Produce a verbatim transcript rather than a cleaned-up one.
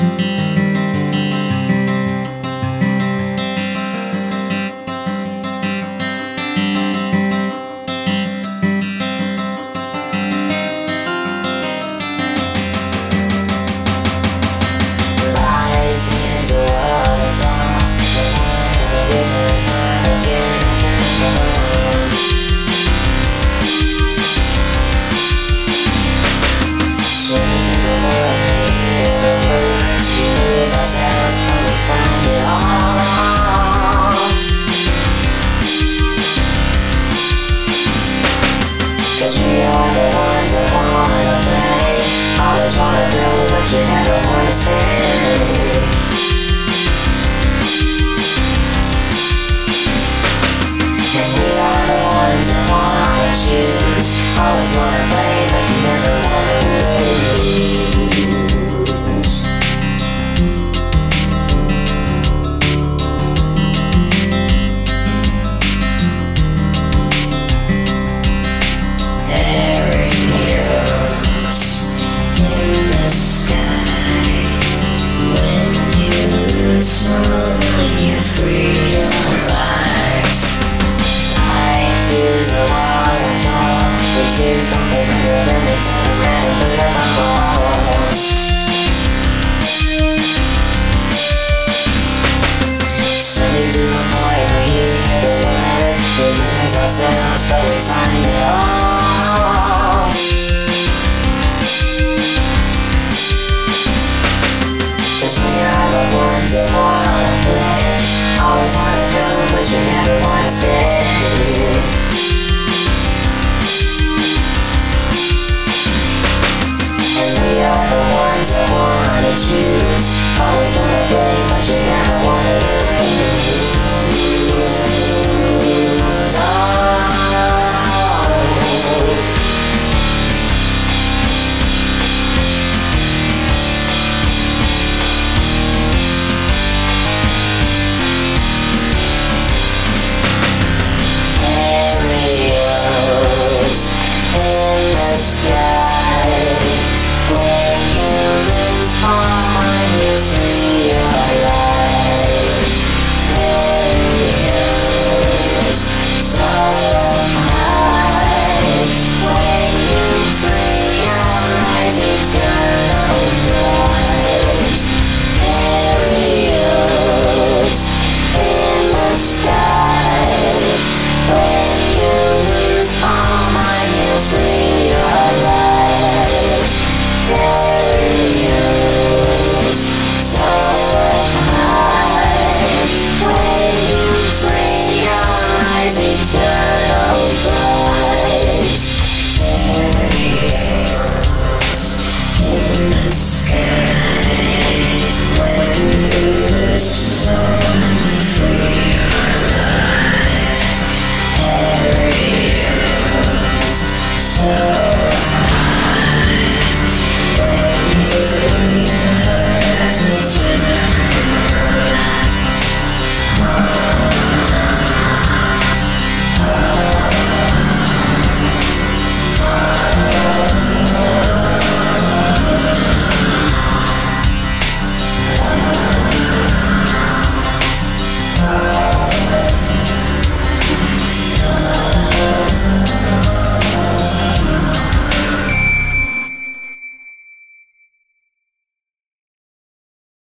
Cause we are the ones that wanna play. Always wanna go, but you never wanna stay. And we are the ones that wanna choose. Always wanna play, but you never wanna lose. Ourselves, but we find it all. Cause we are the ones that wanna play. Always wanna go, but you never wanna stay. And we are the ones that wanna choose. Always wanna